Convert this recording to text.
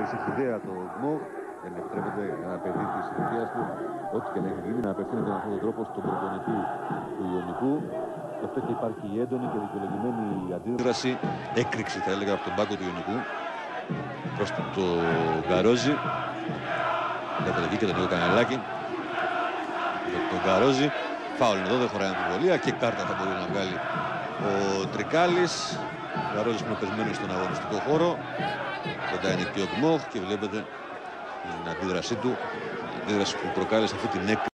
Ανέλησε ιδέα το Γκμόχ. Δεν επιτρέπεται ένα παιδί της ηλικίας του, ό,τι και να έχει γίνει, να απευθύνεται με αυτόν τον τρόπο στον προπονητή του Ιωνικού. Γι' αυτό και υπάρχει η έντονη και δικαιολογημένη αντίδραση, έκρηξη θα έλεγα από τον πάγκο του Ιωνικού προς το Γκαρόζι. Βλέπετε εκεί και τον Νίκο Κανελάκη. Τον Γκαρόζι. Φάουλ εδώ, δεν χωράει αμφιβολία και κάρτα θα μπορεί να βγάλει ο Τρικάλης. Ο Γκαρόζης που είναι πεσμένος στον αγωνιστικό χώρο. Κοντά είναι και ο Γκμόχ και βλέπετε την αντίδρασή του, την αντίδραση που προκάλεσε αυτή την έκρηξη.